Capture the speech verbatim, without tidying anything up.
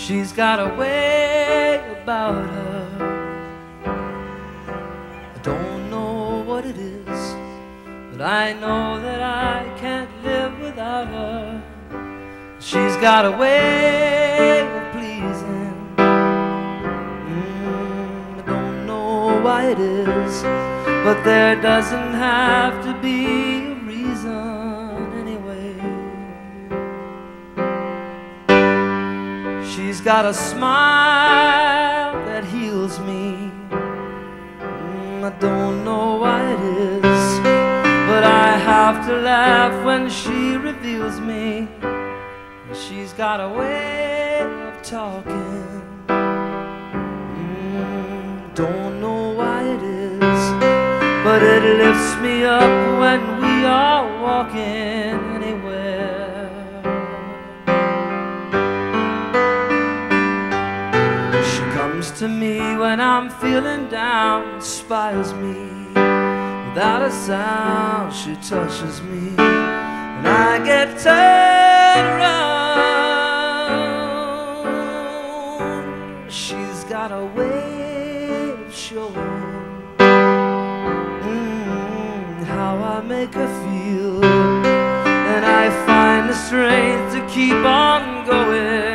She's got a way about her. I don't know what it is, but I know that I can't live without her. She's got a way of pleasing. mm, I don't know why it is, but there doesn't have to be a reason anyway. She's got a smile that heals me. mm, I don't know why it is, but I have to laugh when she reveals me. She's got a way of talking. mm, Don't know why it is, but it lifts me up when we are walking anywhere. She comes to me when I'm feeling down, inspires me. Without a sound, she touches me, and I get turned around. She's got a way of showing mm, how I make her feel, and I find the strength to keep on going.